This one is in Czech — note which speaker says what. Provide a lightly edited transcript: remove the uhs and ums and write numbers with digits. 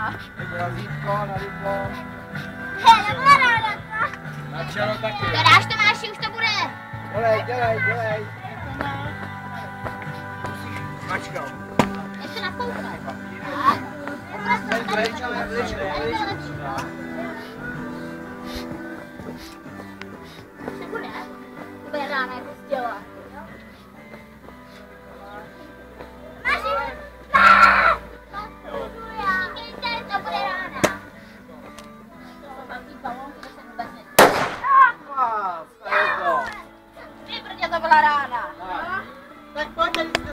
Speaker 1: Razítko, na ruko. Na čelo taky.
Speaker 2: To dáš, Tomáši, už to bude.
Speaker 1: Dělej. Mačkal.
Speaker 2: Jak se napoukal. Už nebude? To bude ráno jako